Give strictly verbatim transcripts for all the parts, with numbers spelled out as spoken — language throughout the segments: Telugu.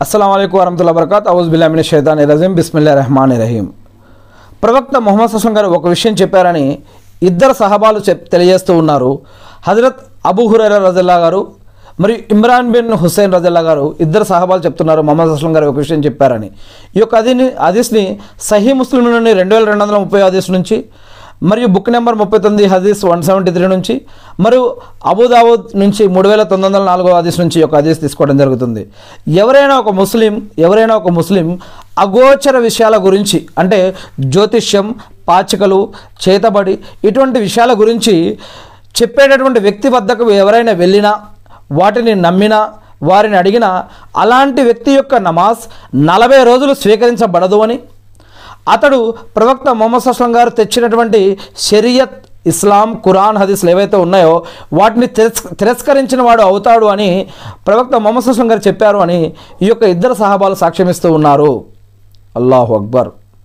అస్సలాము అలైకుం వరహమతుల్లాహి వబరకాతు. ఔజు బిల్లాహి మినష్ షైతానిర్ రజీం. బిస్మిల్లాహిర్ రహమానిర్ రహీం. ప్రవక్త ముహమ్మద్ సల్లల్లాహు అలైహి వసల్లం గారు ఒక విషయం చెప్పారని ఇద్దరు సహాబాలు చెప్ తెలియజేస్తూ ఉన్నారు. హజరత్ అబూ హురైరా రజియల్లాహు గారు మరియు ఇమ్రాన్ బిన్ హుసైన్ రజియల్లాహు గారు ఇద్దరు సహాబాలు చెప్తున్నారు ముహమ్మద్ సల్లల్లాహు అలైహి వసల్లం గారు ఒక విషయం చెప్పారని. ఈ యొక్క అదీని హదీస్ని సహీ ముస్లిం నుండి రెండు వేల రెండు వందల ముప్పై హదీస్ నుంచి మరియు బుక్ నెంబర్ ముప్పై తొమ్మిది హదీస్ వన్ సెవెంటీ త్రీ నుంచి మరియు అబూదావుద్ నుంచి మూడు వేల తొమ్మిది వందల నాలుగో హదీస్ నుంచి ఒక హదీస్ తీసుకోవడం జరుగుతుంది. ఎవరైనా ఒక ముస్లిం ఎవరైనా ఒక ముస్లిం అగోచర విషయాల గురించి అంటే జ్యోతిష్యం, పాచికలు, చేతబడి ఇటువంటి విషయాల గురించి చెప్పేటటువంటి వ్యక్తి వద్దకు ఎవరైనా వెళ్ళినా, వాటిని నమ్మినా, వారిని అడిగినా అలాంటి వ్యక్తి యొక్క నమాజ్ నలభై రోజులు స్వీకరించబడదు అని అతడు ప్రవక్త ముహమ్మద్ సల్లల్లాహు అలైహి వసల్లం గారు తెచ్చినటువంటి షరియత్, ఇస్లాం, ఖురాన్, హదీస్లు ఏవైతే ఉన్నాయో వాటిని తిరస్ తిరస్కరించిన వాడు అవుతాడు అని ప్రవక్త ముహమ్మద్ సల్లల్లాహు అలైహి వసల్లం గారు చెప్పారు అని ఈ యొక్క ఇద్దరు సహాబాలు సాక్ష్యమిస్తూ ఉన్నారు. అల్లాహు అక్బర్.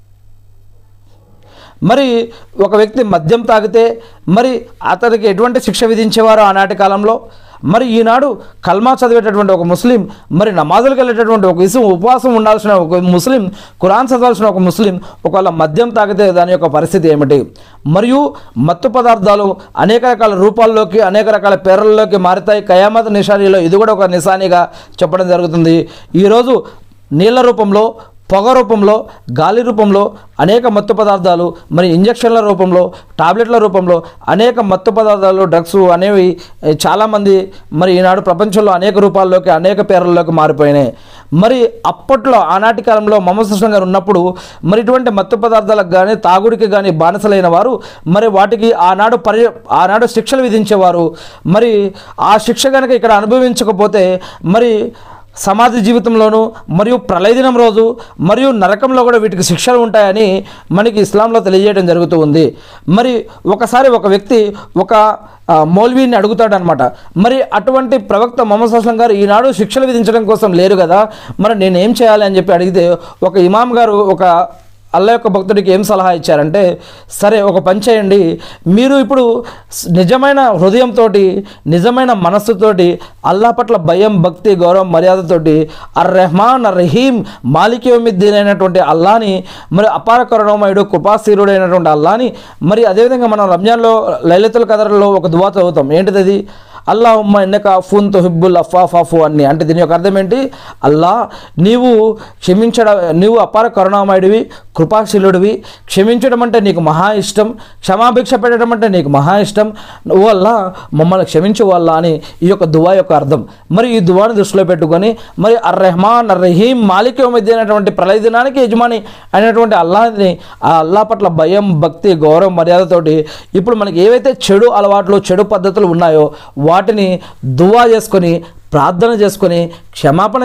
మరి ఒక వ్యక్తి మద్యం తాగితే మరి అతనికి ఎటువంటి శిక్ష విధించేవారు ఆనాటి కాలంలో? మరి ఈనాడు కల్మా చదివేటటువంటి ఒక ముస్లిం, మరి నమాజులకు వెళ్ళేటటువంటి ఒక ఇసు ఉపవాసం ఉండాల్సిన ఒక ముస్లిం, ఖురాన్ చదవాల్సిన ఒక ముస్లిం ఒకవేళ మద్యం తాగితే దాని యొక్క పరిస్థితి ఏమిటి? మరియు మత్తు పదార్థాలు అనేక రకాల రూపాల్లోకి, అనేక రకాల పేర్లలోకి మారుతాయి. ఖయామత్ నిషానీలో ఇది కూడా ఒక నిశానీగా చెప్పడం జరుగుతుంది. ఈరోజు నీళ్ళ రూపంలో, పొగ రూపంలో, గాలి రూపంలో అనేక మత్తు పదార్థాలు, మరి ఇంజక్షన్ల రూపంలో, టాబ్లెట్ల రూపంలో అనేక మత్తు పదార్థాలు, డ్రగ్స్ అనేవి చాలామంది మరి ఈనాడు ప్రపంచంలో అనేక రూపాల్లోకి, అనేక పేర్లలోకి మారిపోయినాయి. మరి అప్పట్లో ఆనాటి కాలంలో ముహమ్మద్ సల్లల్లాహు అలైహి వసల్లం గారు ఉన్నప్పుడు మరి ఇటువంటి మత్తు పదార్థాలకు కానీ, తాగుడికి కానీ బానిసలైన వారు మరి వాటికి ఆనాడు పరి ఆనాడు శిక్షలు విధించేవారు. మరి ఆ శిక్ష కనుక ఇక్కడ అనుభవించకపోతే మరి సమాధి జీవితంలోనూ మరియు ప్రళయ దినం రోజు మరియు నరకంలో కూడా వీటికి శిక్షలు ఉంటాయని మనకి ఇస్లాంలో తెలియజేయడం జరుగుతూ ఉంది. మరి ఒకసారి ఒక వ్యక్తి ఒక మౌల్వీని అడుగుతాడనమాట, మరి అటువంటి ప్రవక్త ముహమ్మద్ సల్లల్లాహు అలైహి వసల్లం గారు ఈనాడు శిక్షలు విధించడం కోసం లేరు కదా, మరి నేనేం చేయాలి అని చెప్పి అడిగితే ఒక ఇమాం గారు ఒక అల్లా యొక్క భక్తుడికి ఏం సలహా ఇచ్చారంటే, సరే ఒక పని చేయండి, మీరు ఇప్పుడు నిజమైన హృదయంతో, నిజమైన మనస్సుతోటి, అల్లా పట్ల భయం, భక్తి, గౌరవం, మర్యాదతోటి అర్ రెహమాన్ అర్ రహీం మాలిక్ యౌమిద్దీన్ అయినటువంటి అల్లాని, మరి అపార కరుణామయుడు, కృపాశీరుడు అయినటువంటి అల్లాని, మరి అదేవిధంగా మనం రంజాన్లో లైలతుల్ ఖదర్లో ఒక దువా చదువుతాం. ఏంటిది అది? అల్లాహుమ్మా ఇన్నక అఫూన్ తుహిబ్బుల్ అఫా ఫాఫు అని. అంటే దీని యొక్క అర్థం ఏంటి? అల్లా నీవు క్షమించడం, నీవు అపార కరుణామయుడివి, కృపాశీలుడివి, క్షమించడం అంటే నీకు మహా ఇష్టం, క్షమాభిక్ష పెట్టడం అంటే నీకు మహా ఇష్టం, నువ్వు అల్లా మమ్మల్ని క్షమించు వల్ల అని ఈ యొక్క దువా యొక్క అర్థం. మరి ఈ దువాని దృష్టిలో పెట్టుకొని మరి అర్ రెహమాన్ అర్ రహీం మాలిక్ యౌమిద్దీన్ అయినటువంటి ప్రళయ దినానికి యజమాని అయినటువంటి అల్లాని, ఆ అల్లా పట్ల భయం, భక్తి, గౌరవం, మర్యాదతోటి ఇప్పుడు మనకి ఏవైతే చెడు అలవాట్లు, చెడు పద్ధతులు ఉన్నాయో వాటిని దువా చేసుకొని, ప్రార్థన చేసుకొని, క్షమాపణ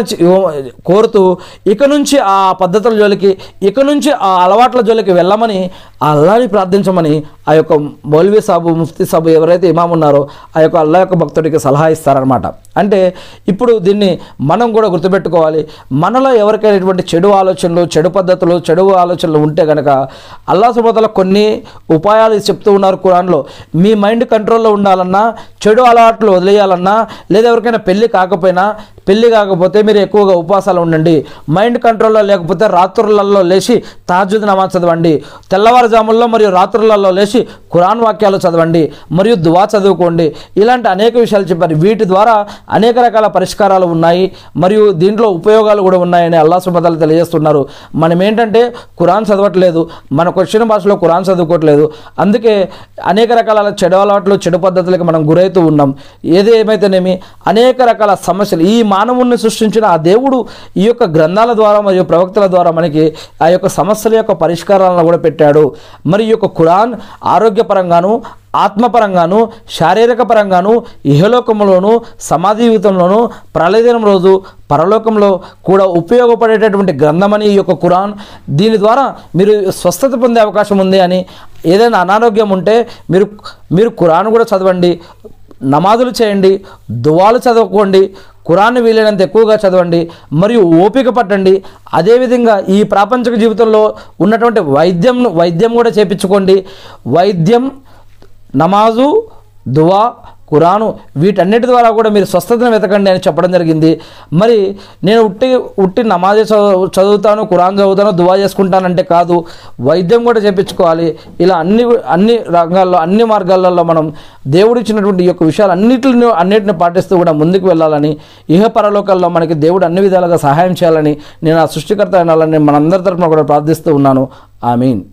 కోరుతూ ఇక నుంచి ఆ పద్ధతుల జోలికి, ఇక నుంచి ఆ అలవాట్ల జోలికి వెళ్ళమని ఆ అల్లాని ప్రార్థించమని ఆ యొక్క మౌల్వీ సాబు, ముఫ్తీ సాబు ఎవరైతే ఇమాం ఉన్నారో ఆ యొక్క అల్లా యొక్క భక్తుడికి సలహా ఇస్తారనమాట. అంటే ఇప్పుడు దీన్ని మనం కూడా గుర్తుపెట్టుకోవాలి. మనలో ఎవరికైనా ఇటువంటి చెడు ఆలోచనలు, చెడు పద్ధతులు, చెడు ఆలోచనలు ఉంటే కనుక అల్లా సుబ్హానహు వ తఆలా కొన్ని ఉపాయాలు చెప్తూ ఉన్నారు ఖురాన్లో. మీ మైండ్ కంట్రోల్లో ఉండాలన్నా, చెడు అలవాట్లు వదిలేయాలన్నా, లేదా ఎవరికైనా పెళ్ళి కాకపోయినా, పెళ్ళి కాకపోతే మీరు ఎక్కువగా ఉపవాసాలు ఉండండి. మైండ్ కంట్రోల్లో లేకపోతే రాత్రులలో లేచి తహజ్జుద్ నమాజ్ చదవండి. తెల్లవారుజాముల్లో మరియు రాత్రులలో లేచి ఖురాన్ వాక్యాలు చదవండి మరియు దువా చదువుకోండి. ఇలాంటి అనేక విషయాలు చెప్పారు. వీటి ద్వారా అనేక రకాల పరిష్కారాలు ఉన్నాయి మరియు దీంట్లో ఉపయోగాలు కూడా ఉన్నాయని అల్లాహ్ సుబ్హానహు వ తఆలా తెలియజేస్తున్నారు. మనం ఏంటంటే ఖురాన్ చదవట్లేదు, మన క్వశ్చన్ భాషలో ఖురాన్ చదువుకోవట్లేదు. అందుకే అనేక రకాల చెడు అలవాట్లు, చెడు పద్ధతులకు మనం గురవుతూ ఉన్నాం. ఏది ఏమైతేనేమి అనేక రకాల సమస్యలు ఈ మానవుణ్ణి సృష్టించిన ఆ దేవుడు ఈ యొక్క గ్రంథాల ద్వారా మరియు ప్రవక్తల ద్వారా మనకి ఆ యొక్క సమస్యల యొక్క పరిష్కారాలను కూడా పెట్టాడు. మరి ఈ యొక్క ఖురాన్ ఆరోగ్యపరంగాను, ఆత్మపరంగాను, శారీరక పరంగాను, ఇహలోకంలోను, సమాధి జీవితంలోను, ప్రళయదినం రోజు పరలోకంలో కూడా ఉపయోగపడేటటువంటి గ్రంథమని ఈ యొక్క ఖురాన్. దీని ద్వారా మీరు స్వస్థత పొందే అవకాశం ఉంది అని, ఏదైనా అనారోగ్యం ఉంటే మీరు మీరు ఖురాన్ కూడా చదవండి, నమాజులు చేయండి, దువాలు చదువుకోండి, ఖురాన్ వీలైనంత ఎక్కువగా చదవండి మరియు ఓపిక పట్టండి. అదేవిధంగా ఈ ప్రాపంచిక జీవితంలో ఉన్నటువంటి వైద్యం వైద్యం కూడా చేయించుకోండి. వైద్యం, నమాజు, దువా, ఖురాను వీటన్నిటి ద్వారా కూడా మీరు స్వస్థతను వెతకండి అని చెప్పడం జరిగింది. మరి నేను ఉట్టి ఉట్టి నమాజే చదువు చదువుతాను ఖురాన్ చదువుతాను దువా చేసుకుంటానంటే కాదు, వైద్యం కూడా చేయించుకోవాలి. ఇలా అన్ని అన్ని రంగాల్లో అన్ని మార్గాలలో మనం దేవుడిచ్చినటువంటి ఈ యొక్క విషయాలు అన్నిటిని అన్నిటిని పాటిస్తూ కూడా ముందుకు వెళ్ళాలని, ఇహ పరలోకాల్లో మనకి దేవుడు అన్ని విధాలుగా సహాయం చేయాలని నేను ఆ సృష్టికర్త అయినాలని మనందరి తరఫున కూడా ప్రార్థిస్తూ ఉన్నాను. ఆమీన్.